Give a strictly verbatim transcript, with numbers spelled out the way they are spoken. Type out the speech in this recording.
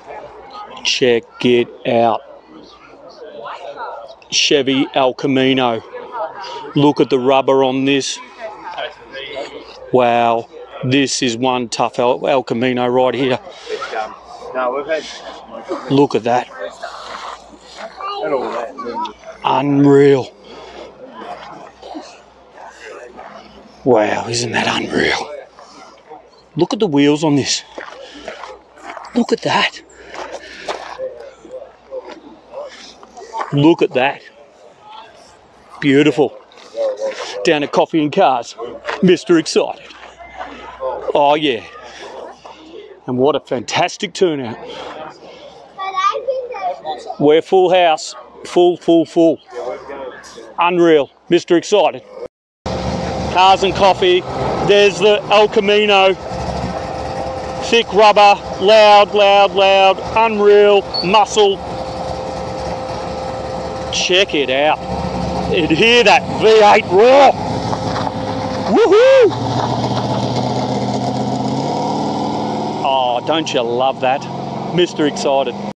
Check it out. Chevy El Camino. Look at the rubber on this. Wow, this is one tough El, El Camino right here. Look at that. Unreal. Wow, isn't that unreal? Look at the wheels on this. Look at that. Look at that. Beautiful. Down at Coffee and Cars. Mister Excited. Oh yeah. And what a fantastic turnout. We're full house. Full, full, full. Unreal. Mister Excited. Cars and Coffee. There's the El Camino. Thick rubber. Loud, loud, loud. Unreal. Muscle. Check it out. And hear that V eight roar. Woohoo! Oh, don't you love that? Mister Excited.